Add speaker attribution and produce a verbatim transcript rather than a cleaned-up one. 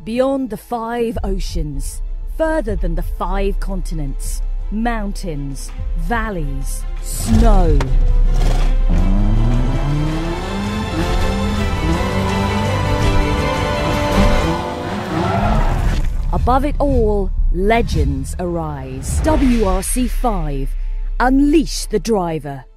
Speaker 1: Beyond the five oceans, further than the five continents, mountains, valleys, snow. Above it all, legends arise. W R C five, unleash the driver.